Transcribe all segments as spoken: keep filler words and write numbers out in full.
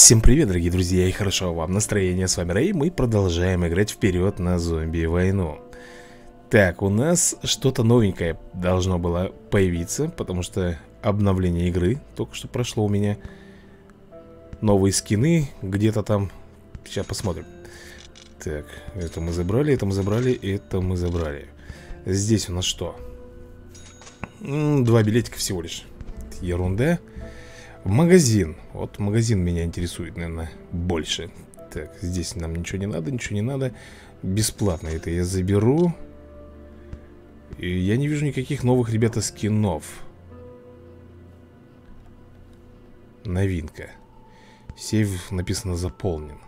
Всем привет, дорогие друзья, и хорошо вам настроение. С вами Рэй, мы продолжаем играть вперед на зомби-войну. Так, у нас что-то новенькое должно было появиться, потому что обновление игры только что прошло у меня. Новые скины где-то там. Сейчас посмотрим. Так, это мы забрали, это мы забрали, это мы забрали. Здесь у нас что? Два билетика всего лишь. Ерунда. Магазин. Вот магазин меня интересует, наверное, больше. Так, здесь нам ничего не надо, ничего не надо. Бесплатно это я заберу. И я не вижу никаких новых, ребята, скинов. Новинка. Сейв написано заполнен.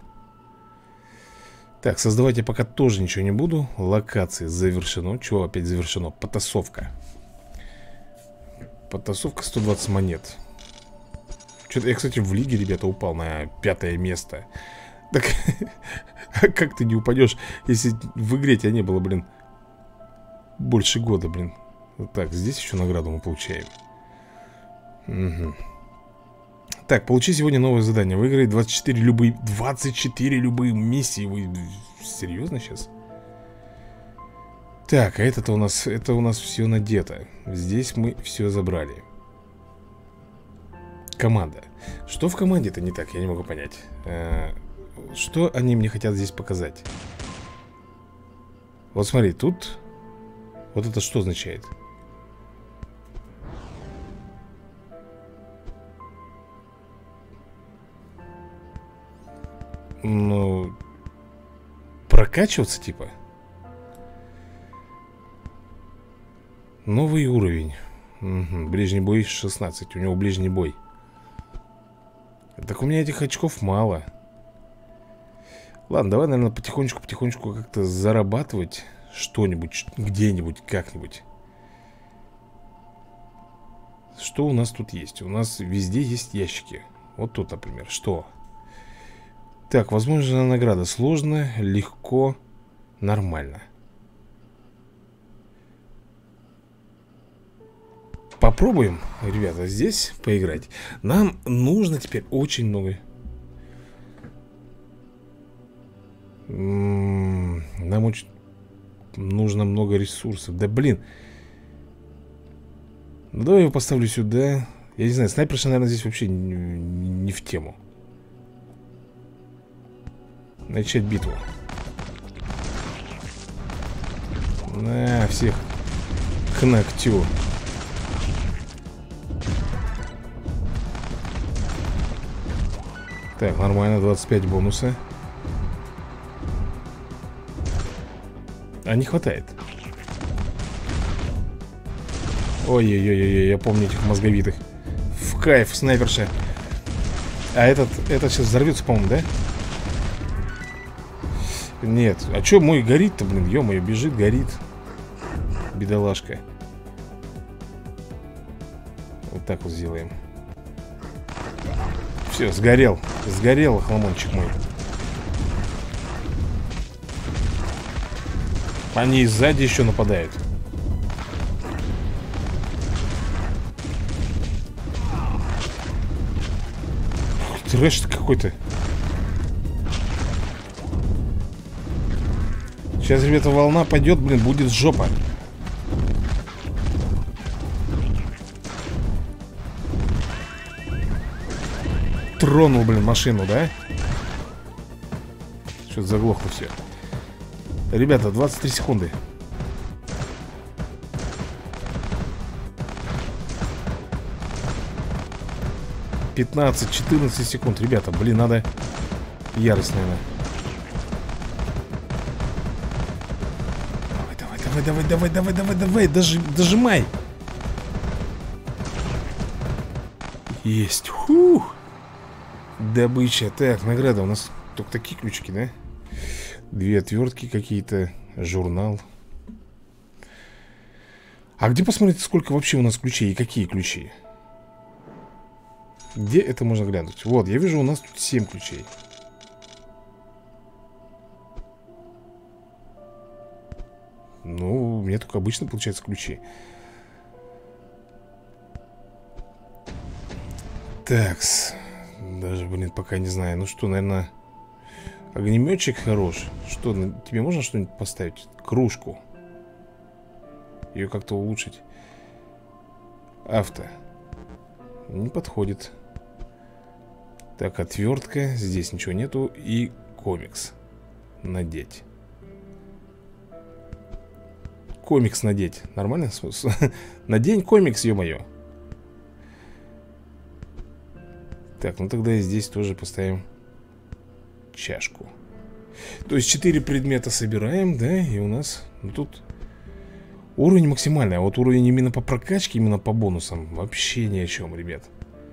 Так, создавать я пока тоже ничего не буду. Локации завершено. Чего опять завершено? Потасовка. Потасовка сто двадцать монет. Что-то я, кстати, в лиге, ребята, упал на пятое место. Так, как ты не упадешь, если в игре тебя не было, блин, больше года, блин. Так, здесь еще награду мы получаем. Угу. Так, получи сегодня новое задание. Выиграй двадцать четыре любые, двадцать четыре любые миссии. Вы серьезно сейчас? Так, а это-то у нас, это у нас все надето. Здесь мы все забрали. Команда. Что в команде-то не так, я не могу понять. э, Что они мне хотят здесь показать? Вот смотри, тут. Вот это что означает? Ну, прокачиваться типа. Новый уровень. Угу. Ближний бой шестнадцать. У него ближний бой. Так у меня этих очков мало. Ладно, давай, наверное, потихонечку-потихонечку как-то зарабатывать что-нибудь, где-нибудь, как-нибудь. Что у нас тут есть? У нас везде есть ящики. Вот тут, например, что? Так, возможно, награда. Сложно, легко, нормально. Попробуем, ребята, здесь поиграть. Нам нужно теперь очень много. Нам очень нужно много ресурсов. Да блин. Ну давай я его поставлю сюда. Я не знаю, снайперша, наверное, здесь вообще не, не в тему. Начать битву. На всех к ногтю. Так, нормально, двадцать пять бонуса. А не хватает. Ой-ой-ой-ой, я помню этих мозговитых. В кайф, снайперша. А этот, этот сейчас взорвется, по-моему, да? Нет, а что мой горит-то, блин, ё-моё, бежит, горит. Бедолашка. Вот так вот сделаем. Все, сгорел. Сгорел хламончик мой. Они сзади еще нападают. Трэш какой-то. Сейчас, ребята, волна пойдет, блин, будет жопа. Тронул, блин, машину, да? Что-то заглохло все. Ребята, двадцать три секунды. пятнадцать-четырнадцать секунд. Ребята, блин, надо ярость, наверное. Давай, давай, давай, давай, давай, давай, давай, Дожи, дожимай. Есть. Фух. Добыча. Так, награда. У нас только такие ключики, да? Две отвертки какие-то. Журнал. А где посмотреть, сколько вообще у нас ключей и какие ключи? Где это можно глянуть? Вот, я вижу, у нас тут семь ключей. Ну, у меня только обычно получается ключи. Так, Даже, блин, пока не знаю. Ну что, наверное, огнеметчик хорош. Что, тебе можно что-нибудь поставить? Кружку. Ее как-то улучшить. Авто. Не подходит. Так, отвертка. Здесь ничего нету. И комикс. Надеть. Комикс надеть. Нормально? Надень комикс, ё-моё. Так, ну тогда и здесь тоже поставим чашку. То есть четыре предмета собираем, да, и у нас, ну, тут уровень максимальный. А вот уровень именно по прокачке, именно по бонусам, вообще ни о чем, ребят.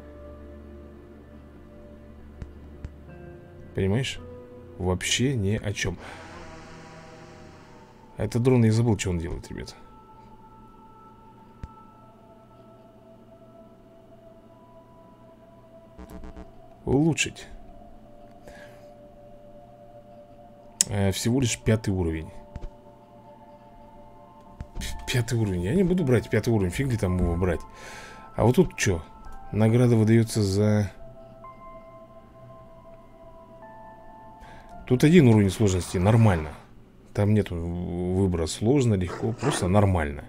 Понимаешь? Вообще ни о чем. А этот дрон, я забыл, что он делает, ребят. Улучшить. э, Всего лишь пятый уровень. Пятый уровень. Я не буду брать пятый уровень. Фиг ли там его брать. А вот тут что? Награда выдается за... Тут один уровень сложности. Нормально. Там нет выбора сложно, легко. Просто нормально.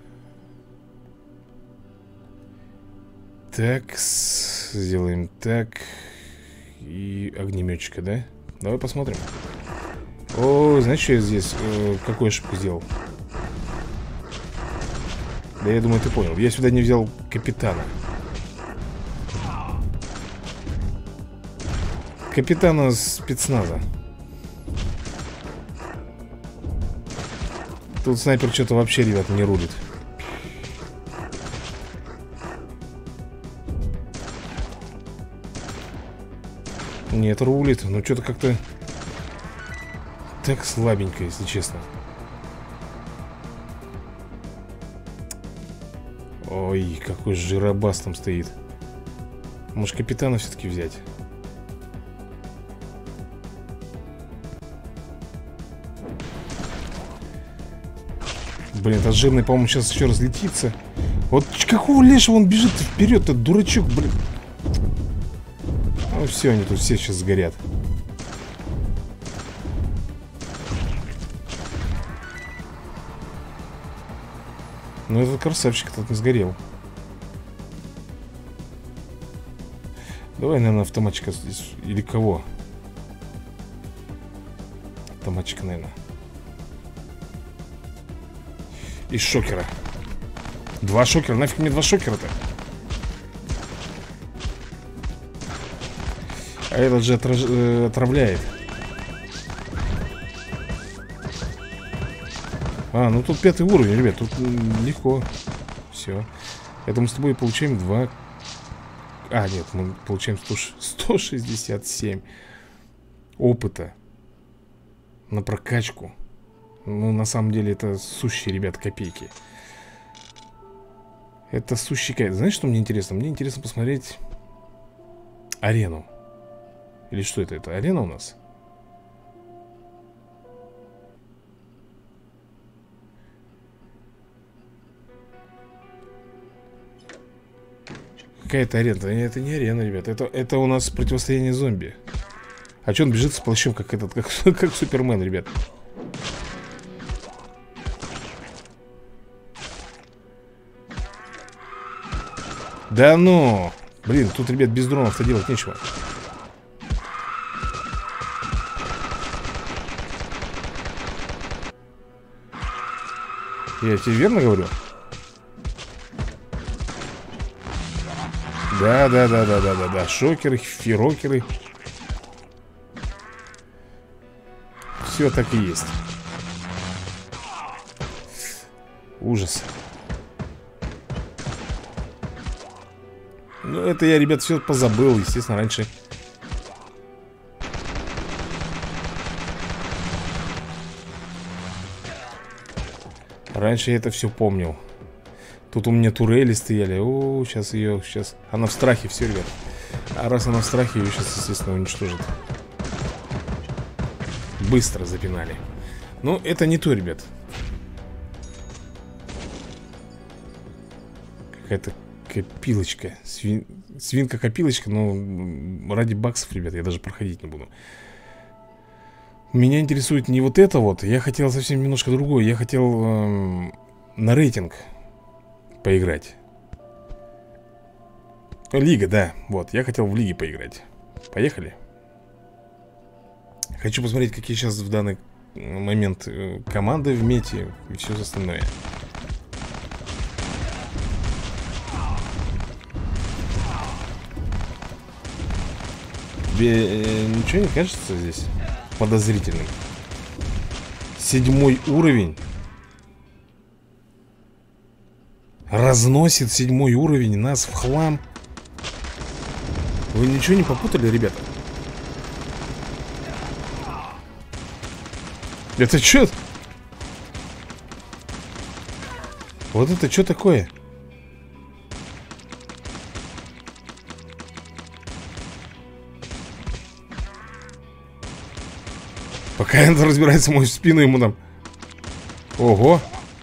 Так, сделаем так. И огнеметчика, да? Давай посмотрим. О, знаешь, что я здесь? Э, какую ошибку сделал? Да я думаю, ты понял. Я сюда не взял капитана. Капитана спецназа. Тут снайпер что-то вообще, ребят, не рулит. Нет, рулит. Но что-то как-то так слабенько, если честно. Ой, какой жиробас там стоит. Может, капитана все-таки взять? Блин, этот жирный, по-моему, сейчас еще разлетится. Вот какого лешего он бежит вперед, этот дурачок, блин. Ну все, они тут все сейчас сгорят. Но этот красавчик тут не сгорел. Давай, наверное, автоматчика здесь. Или кого? Автоматчика, наверное. Из шокера. Два шокера. Нафиг мне два шокера-то? А этот же отраж... э, отравляет. А, ну тут пятый уровень, ребят. Тут легко. Все. Это мы с тобой получаем два. А, нет, мы получаем сто шестьдесят семь опыта на прокачку. Ну, на самом деле, это сущие, ребят, копейки. Это сущие копейки. Знаешь, что мне интересно? Мне интересно посмотреть арену. Или что это? Это арена у нас? Какая-то арена. Это не арена, ребят. Это, это у нас противостояние зомби. А че он бежит с плащом, как этот, как, как Супермен, ребят? Да ну! Блин, тут, ребят, без дронов-то делать нечего. Я тебе верно говорю? Да, да, да, да, да, да, да. Шокеры, фирокеры. Все так и есть. Ужас. Ну, это я, ребят, все позабыл. Естественно, раньше. Раньше я это все помнил. Тут у меня турели стояли. О, сейчас ее, сейчас. Она в страхе, все, ребят. А раз она в страхе, ее сейчас, естественно, уничтожит. Быстро запинали. Ну, это не то, ребят. Какая-то Копилочка. Свин... Свинка-копилочка, но ради баксов, ребят, я даже проходить не буду. Меня интересует не вот это вот. Я хотел совсем немножко другое. Я хотел эм, на рейтинг поиграть. Лига, да. Вот, я хотел в лиге поиграть. Поехали. Хочу посмотреть, какие сейчас в данный момент команды в мете и все остальное. Тебе э, ничего не кажется здесь подозрительным? Седьмой уровень. Разносит седьмой уровень нас в хлам. Вы ничего не попутали, ребята? Это что? Вот это что такое? Пока он разбирается в мою спину, ему там... Ого!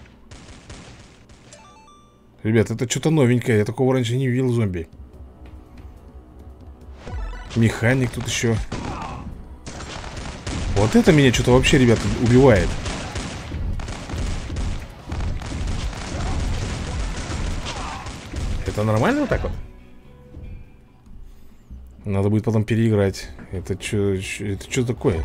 Ребят, это что-то новенькое. Я такого раньше не видел зомби. Механик тут еще. Вот это меня что-то вообще, ребята, убивает. Это нормально вот так вот? Надо будет потом переиграть. Это что, это что такое?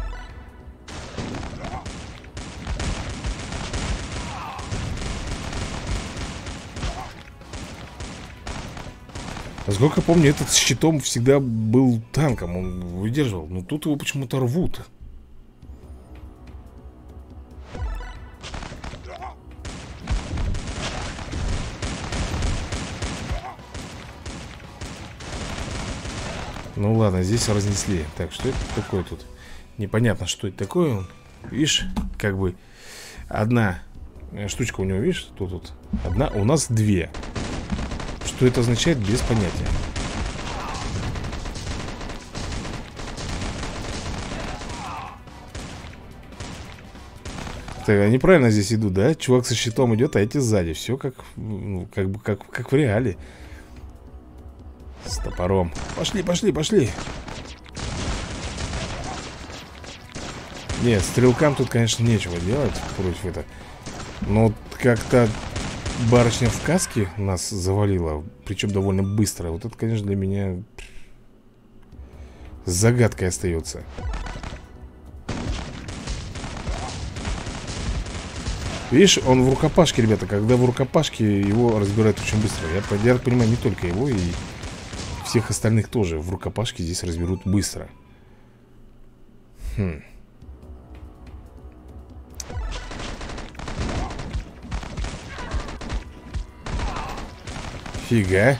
Насколько помню, этот с щитом всегда был танком. Он выдерживал. Но тут его почему-то рвут. Ну ладно, здесь разнесли. Так, что это такое тут? Непонятно, что это такое. Видишь, как бы одна штучка у него, видишь, тут вот. Одна, у нас две. Что это означает, без понятия. Так, они правильно здесь идут, да? Чувак со щитом идет, а эти сзади. Все как, ну, как бы как, как в реале. С топором. Пошли, пошли, пошли. Нет, стрелкам тут, конечно, нечего делать против этого. Но как-то барышня в каске нас завалила. Причем довольно быстро. Вот это, конечно, для меня загадкой остается. Видишь, он в рукопашке, ребята. Когда в рукопашке, его разбирают очень быстро. Я, я понимаю, не только его, и всех остальных тоже в рукопашке здесь разберут быстро. Хм. Фига.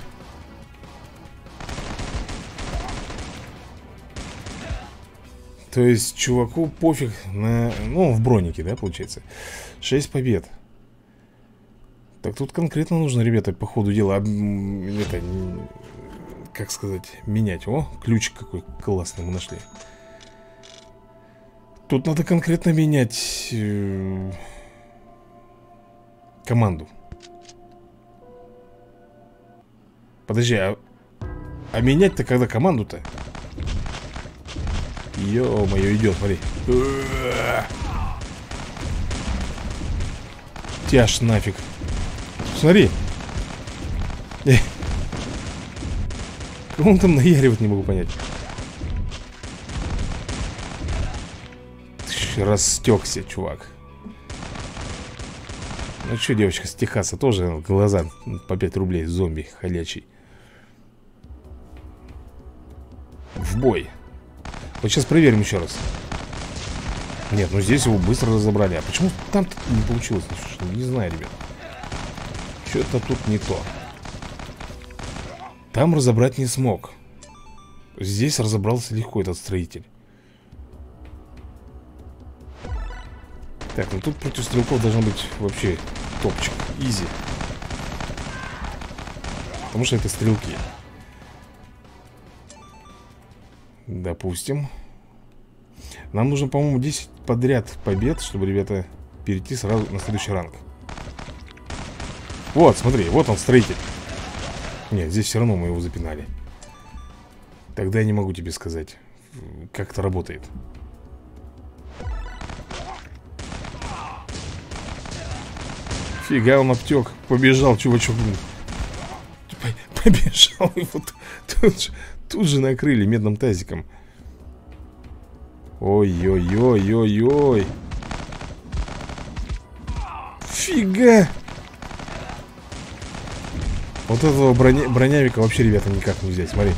То есть чуваку пофиг на... Ну, в бронике, да, получается. Шесть побед. Так тут конкретно нужно, ребята, по ходу дела это, как сказать, менять. О, ключик какой классный мы нашли. Тут надо конкретно менять э, команду. Подожди, а, а менять-то когда команду-то? Ё-моё, идет, смотри. Тяж нафиг. Смотри. Кому он там наяривать, не могу понять. Растекся, чувак. Ну что, девочка с Техаса тоже глаза по пять рублей, зомби ходячий. В бой. Вот сейчас проверим еще раз. Нет, ну здесь его быстро разобрали. А почему там-то не получилось? Не знаю, ребят. Что-то тут не то. Там разобрать не смог. Здесь разобрался легко этот строитель. Так, ну тут против стрелков должен быть вообще топчик. Изи. Потому что это стрелки. Допустим. Нам нужно, по-моему, десять подряд побед, чтобы, ребята, перейти сразу на следующий ранг. Вот, смотри, вот он, строитель. Нет, здесь все равно мы его запинали. Тогда я не могу тебе сказать, как это работает. Фига, он обтек. Побежал, чувачок. Побежал. И вот тут же, тут же накрыли медным тазиком. Ой-ой-ой-ой-ой. Фига. Вот этого броня... бронявика вообще, ребята, никак не взять. Смотри.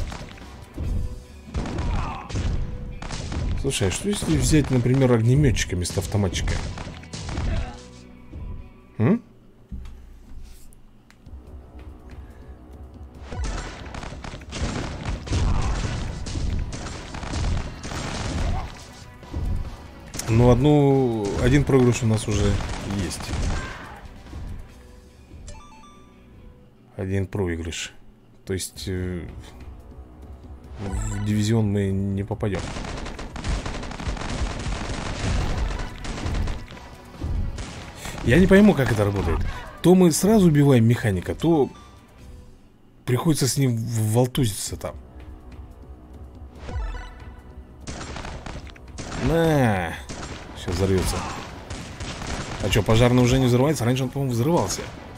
Слушай, а что если взять, например, огнеметчика вместо автоматчика? М? Ну, одну... один проигрыш у нас уже есть. Один проигрыш. То есть э, в дивизион мы не попадем. Я не пойму, как это работает. То мы сразу убиваем механика, то приходится с ним волтузиться там. На! Сейчас взорвется. А что, пожарный уже не взрывается? Раньше он, по-моему, взрывался.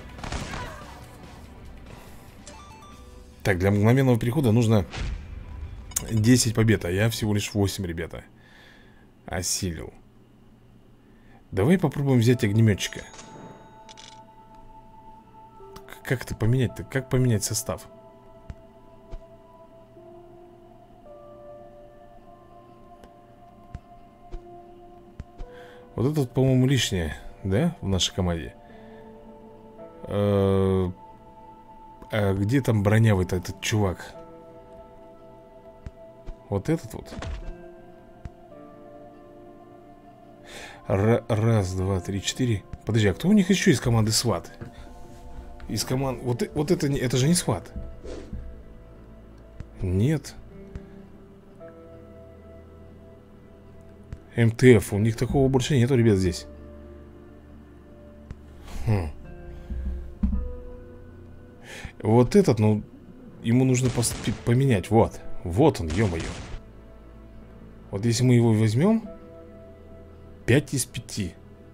Так, для мгновенного перехода нужно десять побед, а я всего лишь восемь, ребята. Осилил. Давай попробуем взять огнеметчика. Как это поменять-то? Как поменять состав? Вот это, по-моему, лишнее, да, в нашей команде. А где там бронявый-то этот чувак? Вот этот вот. Р раз, два, три, четыре. Подожди, а кто у них еще из команды сват? Из команд... Вот, вот это, это же не сват. Нет. эм тэ эф. У них такого больше нету, ребят, здесь. Хм. Вот этот, ну, ему нужно поменять. Вот. Вот он, ё-моё. Вот если мы его возьмем, пять из пяти.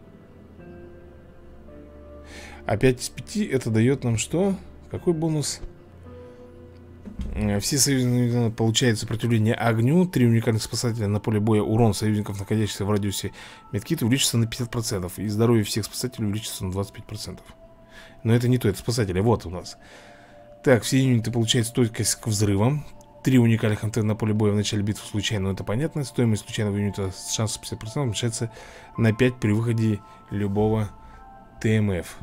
А пять из пяти это дает нам что? Какой бонус? Все союзники получают сопротивление огню. Три уникальных спасателя на поле боя. Урон союзников, находящихся в радиусе медкита, увеличится на пятьдесят процентов. И здоровье всех спасателей увеличится на двадцать пять процентов. Но это не то, это спасатели. Вот у нас. Так, все юниты получают стойкость к взрывам. Три уникальных антенны на поле боя в начале битвы случайно, но это понятно. Стоимость случайного юнита с шансом пятьдесят процентов уменьшается на пять при выходе любого тэ эм эф.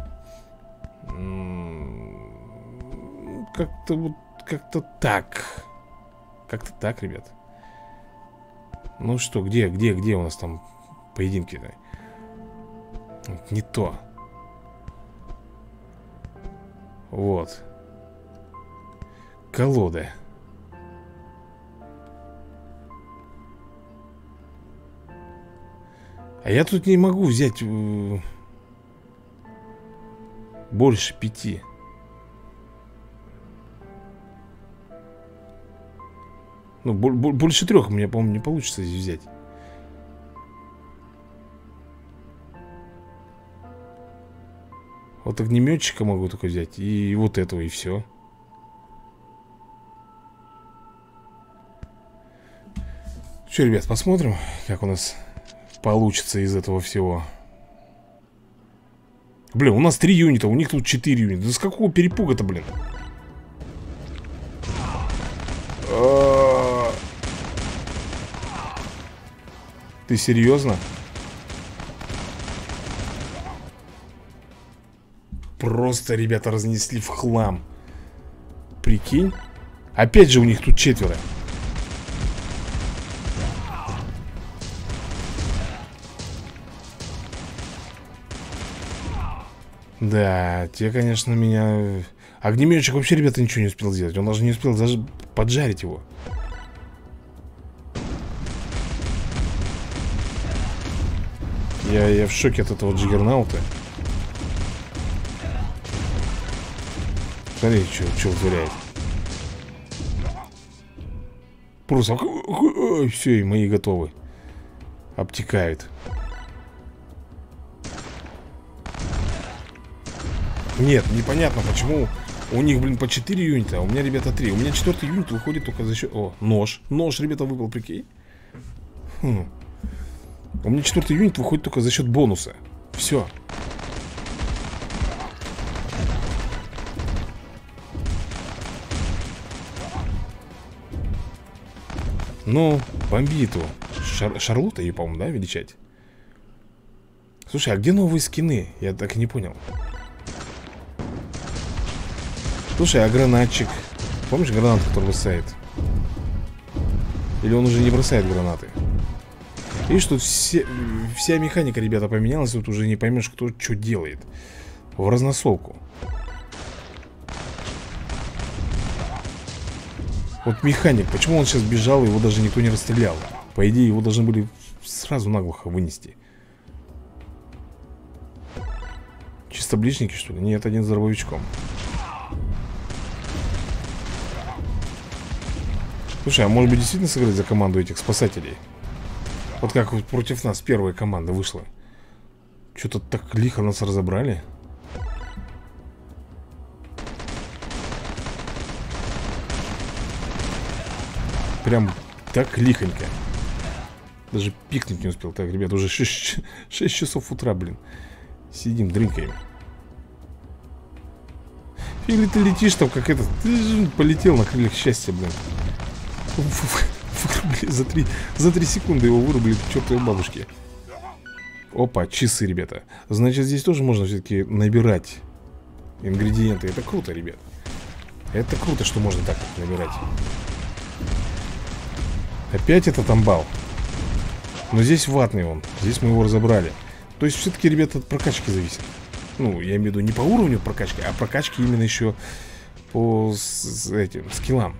Как-то вот, как-то так. Как-то так, ребят. Ну что, где, где, где у нас там поединки-то? Не то. Вот. Колода. А я тут не могу взять э, больше пяти. Ну, больше трех у меня, по-моему, не получится здесь взять. Вот огнеметчика могу только взять. И вот этого, и все. Что, ребят, посмотрим, как у нас получится из этого всего. Блин, у нас три юнита, у них тут четыре юнита. Да с какого перепуга-то, блин? Ты серьезно? Просто, ребята, разнесли в хлам. Прикинь. Опять же у них тут четверо. Да, те, конечно, меня... Огнеметчик вообще, ребята, ничего не успел сделать. Он даже не успел даже поджарить его. Я, я в шоке от этого джиггернаута. Смотри, что вытворяет. Просто все, и мои готовы. Обтекают. Нет, непонятно, почему у них, блин, по четыре юнита, а у меня, ребята, три. У меня четвертый юнит выходит только за счет... О, нож. Нож, ребята, выпал, прикинь. Хм. У меня четвертый юнит выходит только за счет бонуса. Все. Ну, бомбит его. Шар Шарлотта ее, по-моему, да, величать? Слушай, а где новые скины? Я так и не понял. Слушай, а гранатчик? Помнишь гранат, который бросает? Или он уже не бросает гранаты? Видишь, тут все, вся механика, ребята, поменялась. Тут уже не поймешь, кто что делает. В разносолку. Вот механик, почему он сейчас бежал, его даже никто не расстрелял? По идее, его должны были сразу наглухо вынести. Чисто ближники, что ли? Нет, один с дробовичком. Слушай, а может быть действительно сыграть за команду этих спасателей? Вот как вот против нас первая команда вышла. Что-то так лихо нас разобрали. Прям так лихонько. Даже пикнуть не успел. Так, ребят, уже шесть часов утра, блин. Сидим, дрынкаем. Или ты летишь там, как этот. Ты же полетел на крыльях счастья, блин. Вырубили за три, за три секунды его вырубили к чертовой бабушке. Опа, часы, ребята. Значит, здесь тоже можно все-таки набирать ингредиенты. Это круто, ребят. Это круто, что можно так вот набирать. Опять этот амбал. Но здесь ватный он. Здесь мы его разобрали. То есть все-таки, ребята, от прокачки зависит. Ну, я имею в виду не по уровню прокачки, а прокачки именно еще по с, с этим скиллам.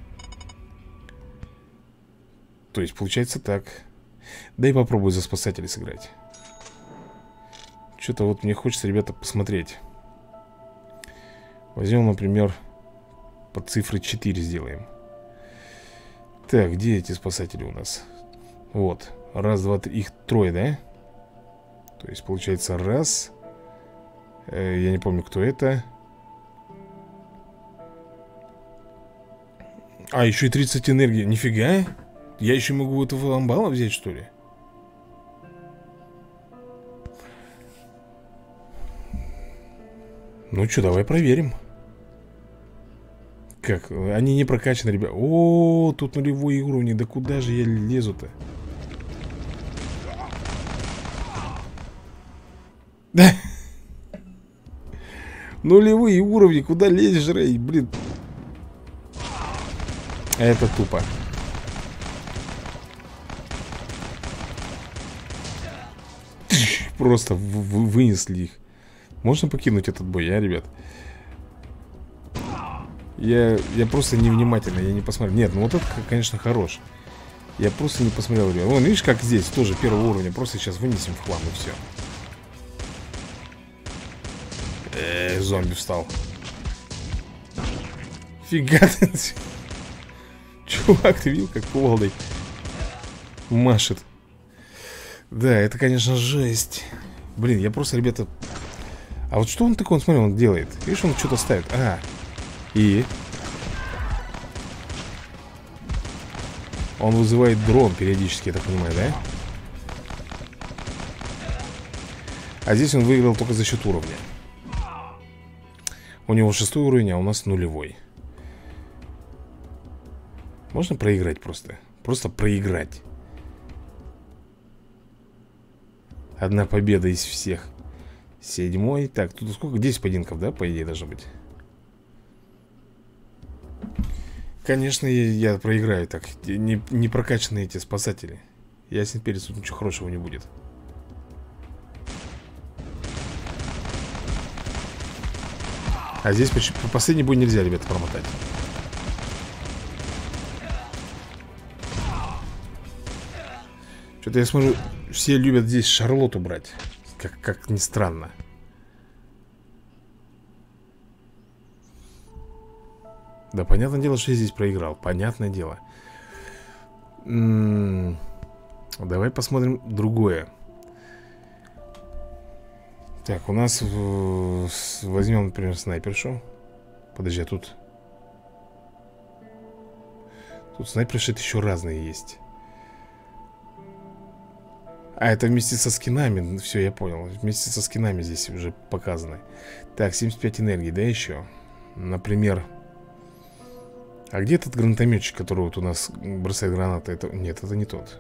То есть получается так. Дай попробую за спасателей сыграть. Что-то вот мне хочется, ребята, посмотреть. Возьмем, например, под цифры четыре сделаем. Так, где эти спасатели у нас? Вот, раз, два, три, их трое, да? То есть получается раз. э, Я не помню, кто это. А, еще и тридцать энергии, нифига. Я еще могу этого амбала взять, что ли? Ну что, давай проверим. Как? Они не прокачаны, ребят. О, тут нулевые уровни. Да куда же я лезу-то? Да. Нулевые уровни. Куда лезешь, Рэй? Блин. Это тупо. Просто вынесли их. Можно покинуть этот бой, а, ребят? Я, я просто невнимательно, я не посмотрел. Нет, ну вот это, конечно, хорош. Я просто не посмотрел, ребят. Вон, видишь, как здесь, тоже первого уровня. Просто сейчас вынесем в хлам и все. Эээ, зомби встал. Фига ты. Чувак, ты видел, как кувалдой машет? Да, это, конечно, жесть. Блин, я просто, ребята... А вот что он такое, смотри, он делает? Видишь, он что-то ставит. А, и... Он вызывает дрон периодически, я так понимаю, да? А здесь он выиграл только за счет уровня. У него шестой уровень, а у нас нулевой. Можно проиграть просто? Просто проиграть. Одна победа из всех. Седьмой. Так, тут сколько? десять поединков, да, по идее, должно быть. Конечно, я, я проиграю так. Не, не прокачанные эти спасатели. Ясен перец, тут ничего хорошего не будет. А здесь почти, последний бой нельзя, ребята, промотать. Что-то я смотрю, все любят здесь Шарлотту брать. Как, как ни странно. Да, понятное дело, что я здесь проиграл. Понятное дело. М-м- Давай посмотрим другое. Так, у нас в... возьмем, например, снайпершу. Подожди, а тут... Тут снайперши еще разные есть. А, это вместе со скинами. Все, я понял. Вместе со скинами здесь уже показаны. Так, семьдесят пять энергии, да, еще? Например... А где этот гранатометчик, который вот у нас бросает гранаты? Это... Нет, это не тот.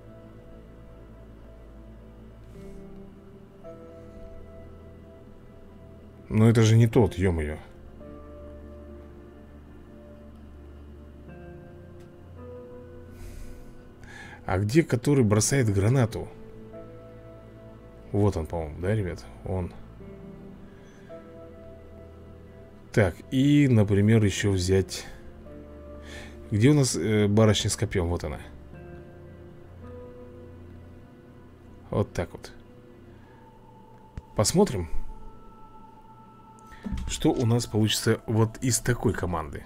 Но это же не тот, ё-моё. А где который бросает гранату? Вот он, по-моему, да, ребят? Он. Так, и, например, еще взять... Где у нас э, барышня с копьем? Вот она. Вот так вот. Посмотрим, что у нас получится вот из такой команды.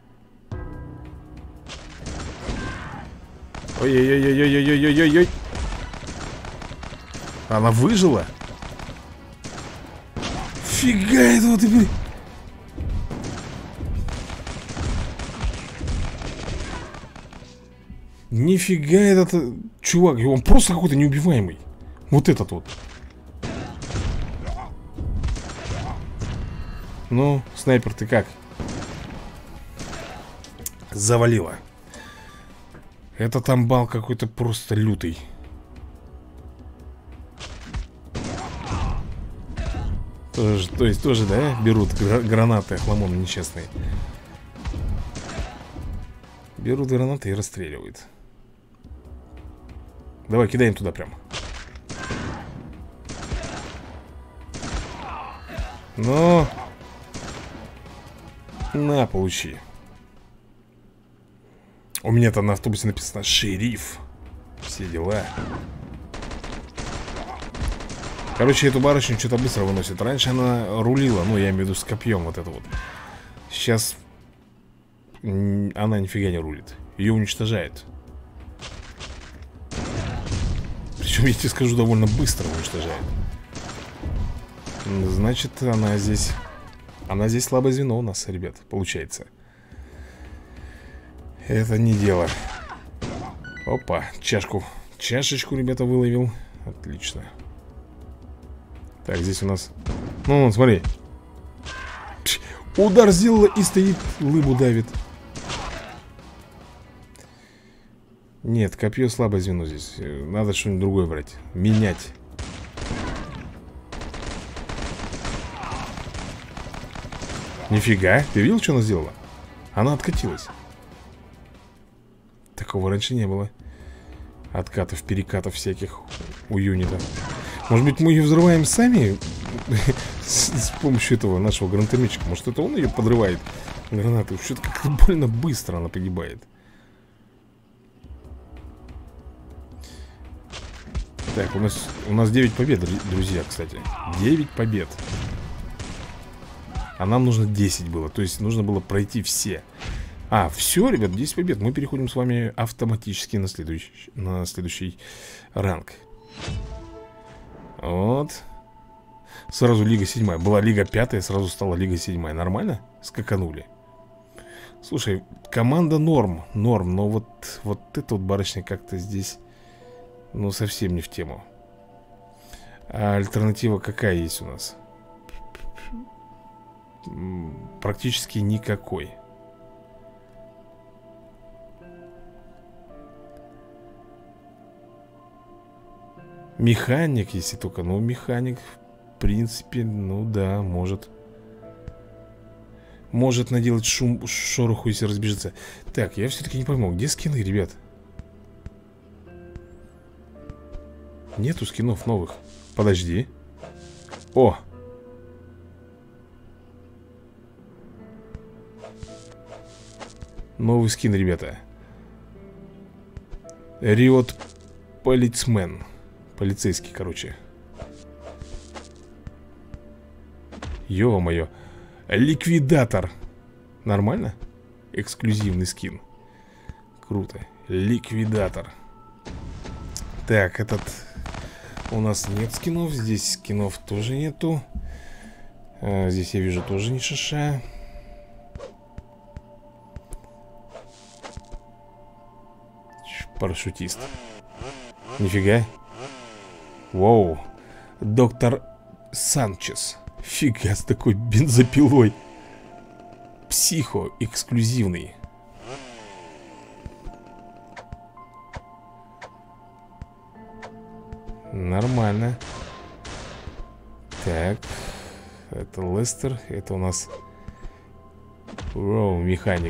Ой-ой-ой-ой-ой-ой-ой-ой-ой. Она выжила? Фига этого ты, блин. Нифига этот чувак, он просто какой-то неубиваемый. Вот этот вот. Ну, снайпер, ты как? Завалила. Этот амбал какой-то просто лютый. Тоже, то есть тоже, да, берут гранаты, охламоны нечестные. Берут гранаты и расстреливают. Давай, кидаем туда прям. Ну, на, получи. У меня там на автобусе написано «Шериф». Все дела. Короче, эту барышню что-то быстро выносит. Раньше она рулила, ну, я имею в виду с копьем вот это вот. Сейчас она нифига не рулит. Ее уничтожает. Причем, я тебе скажу, довольно быстро уничтожает. Значит, она здесь... Она здесь слабое звено у нас, ребят, получается. Это не дело. Опа, чашку. Чашечку, ребята, выловил. Отлично. Так, здесь у нас... Ну, вон, смотри. Удар сделала и стоит, лыбу давит. Нет, копье слабое звено здесь. Надо что-нибудь другое брать. Менять. Нифига, ты видел, что она сделала? Она откатилась. Такого раньше не было. Откатов, перекатов всяких у юнита. Может быть, мы ее взрываем сами с, с помощью этого нашего гранатометчика. Может, это он ее подрывает гранаты. Что-то как-то больно быстро она погибает. Так, у нас, у нас девять побед, друзья, кстати. девять побед. А нам нужно десять было. То есть нужно было пройти все. А, все, ребят, десять побед. Мы переходим с вами автоматически на следующий, на следующий ранг. Вот. Сразу Лига седьмая. Была Лига пятая, сразу стала Лига седьмая. Нормально? Скаканули. Слушай, команда норм. Норм, но вот, вот эта вот барышня как-то здесь, ну, совсем не в тему. А альтернатива какая есть у нас? Практически никакой. Механик, если только. Ну, механик, в принципе, ну да, может. Может наделать шум, шороху, если разбежится. Так, я все-таки не пойму, где скины, ребят? Нету скинов новых. Подожди. О! Новый скин, ребята. Риот Полицмен. Полицейский, короче. Ё-моё. Ликвидатор. Нормально? Эксклюзивный скин. Круто. Ликвидатор. Так, этот... У нас нет скинов. Здесь скинов тоже нету. а, Здесь я вижу тоже не шиша. Парашютист. Нифига. Воу. Доктор Санчес. Фига с такой бензопилой. Психо эксклюзивный. Нормально. Так. Это Лестер. Это у нас Роу, механик.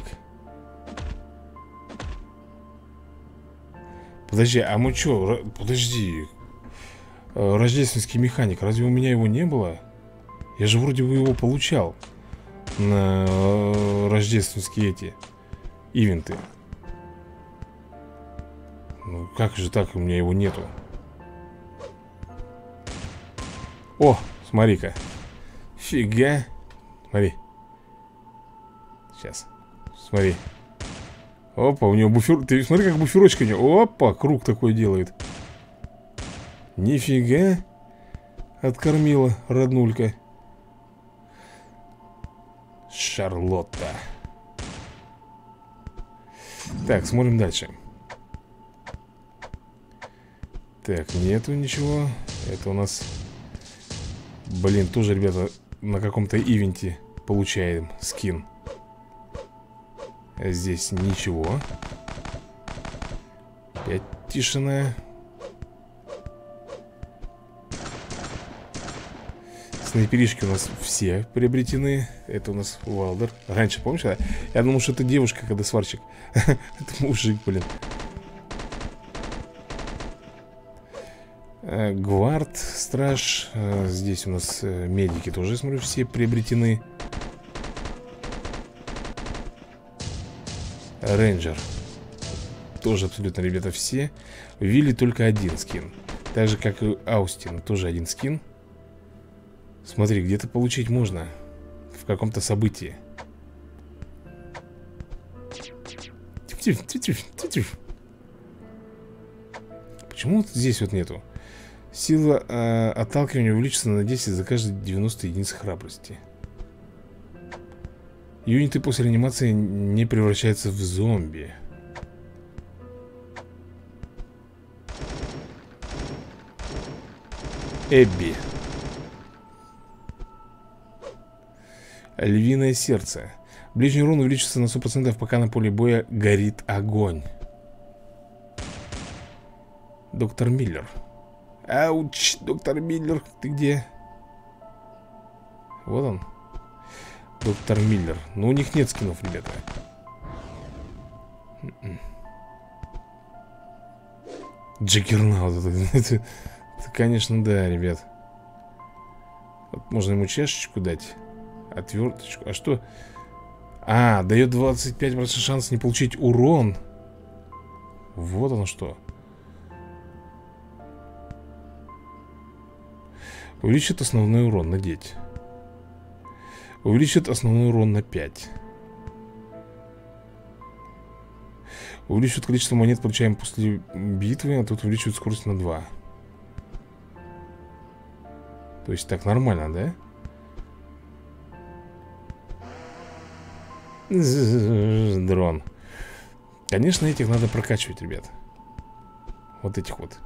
Подожди, а мы чё? Подожди. Рождественский механик. Разве у меня его не было? Я же вроде бы его получал на рождественские эти ивенты. Ну как же так, у меня его нету? О, смотри-ка. Фига. Смотри. Сейчас. Смотри. Опа, у него буфер... Ты смотри, как буферочка у него. Опа, круг такой делает. Нифига. Откормила роднулька. Шарлотта. Так, смотрим дальше. Так, нету ничего. Это у нас... Блин, тоже, ребята, на каком-то ивенте получаем скин. А здесь ничего. Опять тишина. Снайперишки у нас все приобретены. Это у нас Валдер. Раньше, помнишь, да? Я думал, что это девушка, когда сварщик. Это мужик, блин. Гвард, страж. Здесь у нас медики тоже, смотрю, все приобретены. Рейнджер. Тоже абсолютно, ребята, все. Вилли только один скин. Так же, как и Аустин, тоже один скин. Смотри, где-то получить можно. В каком-то событии. Почему вот здесь вот нету? Сила э, отталкивания увеличится на десять за каждые девяносто единиц храбрости. Юниты после реанимации не превращаются в зомби. Эбби. Львиное сердце. Ближний урон увеличится на сто процентов, пока на поле боя горит огонь. Доктор Миллер. Ауч, доктор Миллер, ты где? Вот он. Доктор Миллер. Но у них нет скинов, ребята. Джаггернаут. Это, это, это, конечно, да, ребят. Вот можно ему чашечку дать. Отверточку. А что? А, дает двадцать пять процентов шанс не получить урон. Вот оно что. Увеличит основной урон, надеть. Увеличит основной урон на пять. Увеличивает количество монет, получаем после битвы. А тут увеличивает скорость на два. То есть так нормально, да? Дрон. Конечно, этих надо прокачивать, ребят. Вот этих вот.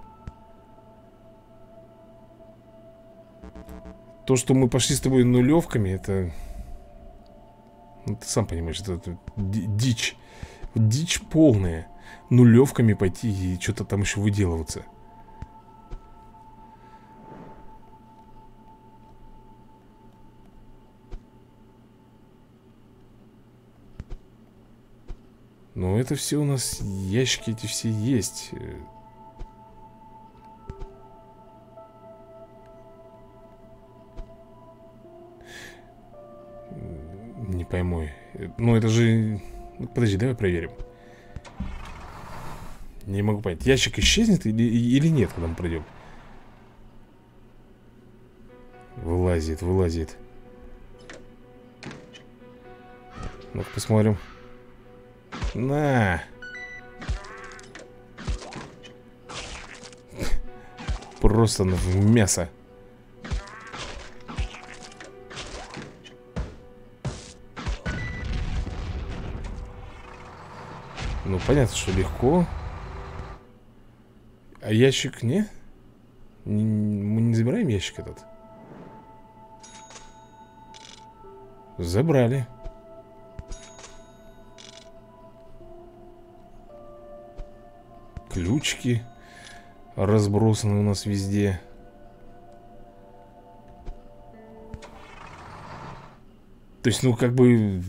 То, что мы пошли с тобой нулевками, это... Ну, ты сам понимаешь, это, это дичь. Дичь полная. Нулевками пойти и что-то там еще выделываться. Но это все у нас, ящики эти все есть. Не пойму. Ну это же... Подожди, давай проверим. Не могу понять, ящик исчезнет или, или нет, когда мы пройдем? Вылазит, вылазит. Ну-ка посмотрим. На. Просто в мясо. Ну, понятно, что легко. А ящик не? не? Мы не забираем ящик этот? Забрали. Ключики разбросаны у нас везде. То есть, ну, как бы...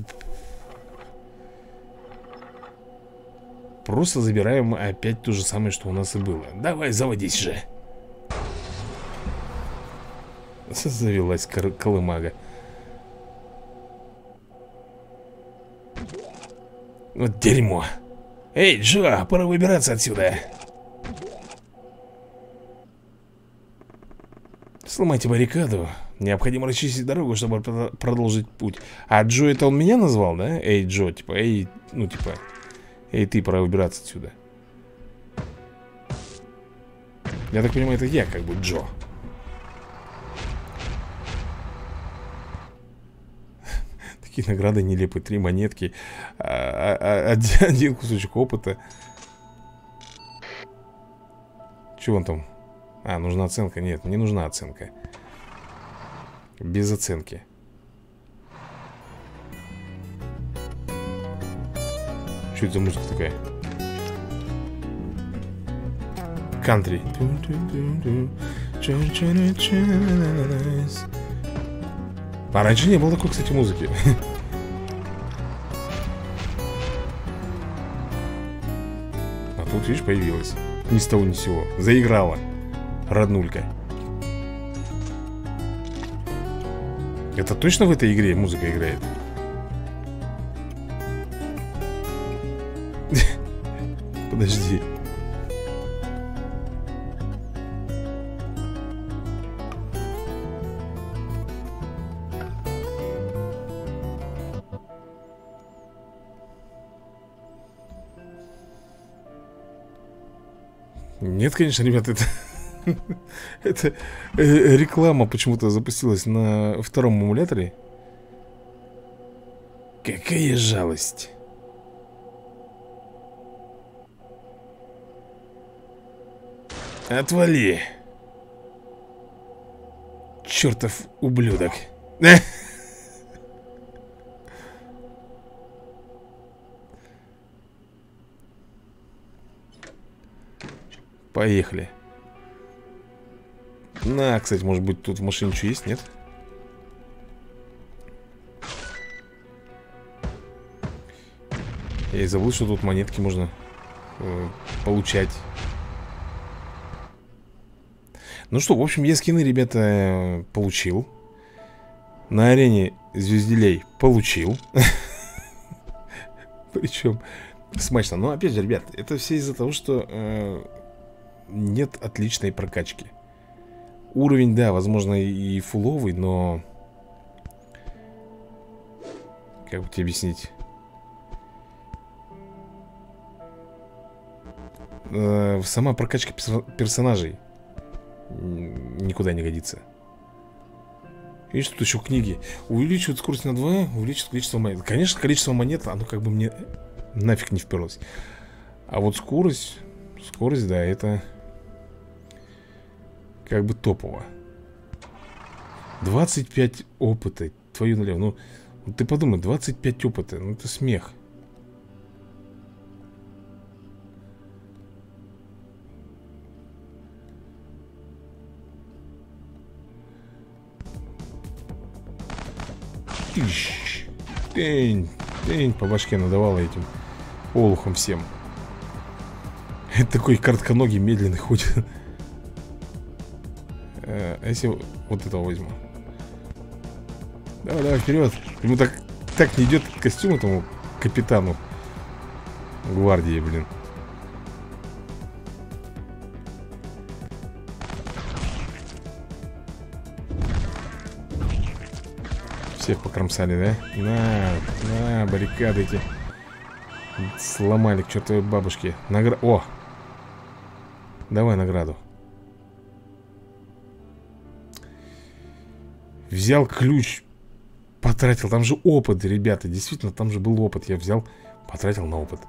Просто забираем опять то же самое, что у нас и было. Давай, заводись же. Завелась колымага. Вот дерьмо. Эй, Джо, пора выбираться отсюда. Сломайте баррикаду. Необходимо расчистить дорогу, чтобы продолжить путь. А Джо это он меня назвал, да? Эй, Джо, типа, эй, ну типа, эй, ты, пора выбираться отсюда. Я так понимаю, это я как бы Джо. Такие награды нелепые. Три монетки, а, а, один, один кусочек опыта. Чего он там? А, нужна оценка? Нет, не нужна оценка. Без оценки. Что это за музыка такая? Кантри. А раньше не было такой, кстати, музыки. А тут, видишь, появилась. Ни с того ни с сего. Заиграла. Роднулька. Это точно в этой игре музыка играет? Подожди. Нет, конечно, ребят, это... Это реклама почему-то запустилась на втором эмуляторе. Какая жалость. Отвали. Чертов ублюдок. Поехали. На, кстати, может быть тут в машине что есть, нет? Я и забыл, что тут монетки можно э, получать. Ну что, в общем, я скины, ребята, получил. На арене звезделей получил. Причем смачно. Но опять же, ребят, это все из-за того, что э, нет отличной прокачки. Уровень, да, возможно, и фуловый, но... Как бы тебе объяснить? Э, сама прокачка персонажей никуда не годится. Видишь, тут еще книги. Увеличивают скорость на два, увеличивают количество монет. Конечно, количество монет, оно как бы мне нафиг не вперлось. А вот скорость... Скорость, да, это... Как бы топово. двадцать пять опыта. Твою налево. Ну, ты подумай, двадцать пять опыта. Ну, это смех. Тыщ. Тень. Тень по башке надавала этим олухом всем. Это такой коротконогий, медленный ходит. А если вот этого возьму? Давай, давай, вперед. Ему так, так не идет костюм этому капитану гвардии, блин. Всех покромсали, да? На, на, баррикады эти. Сломали к чертовой бабушке. Награ... О! Давай награду. Взял ключ, потратил. Там же опыт, ребята. Действительно, там же был опыт. Я взял, потратил на опыт.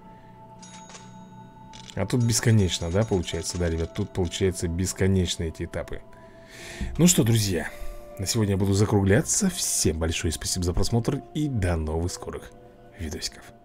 А тут бесконечно, да, получается? Да, ребят, тут получается бесконечно эти этапы. Ну что, друзья, на сегодня я буду закругляться. Всем большое спасибо за просмотр и до новых скорых видосиков.